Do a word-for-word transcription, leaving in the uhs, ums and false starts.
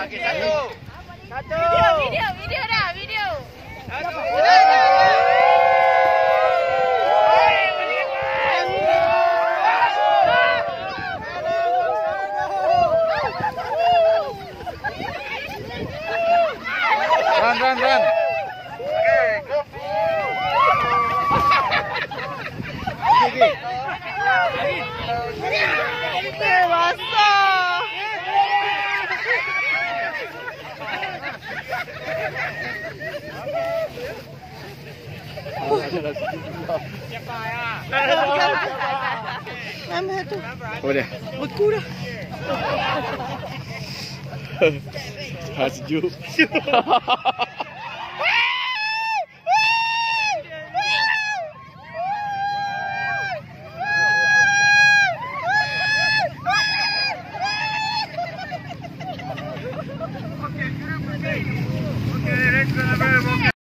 Okey, satu. Satu. Video, video, video dah, video. Satu. Run, run, run. Okey, go. Okey, okey. Eh, basah. Siapa ya? Nama tu. Apa dia? Beku dah. Ha, sejuk. Okey, next one.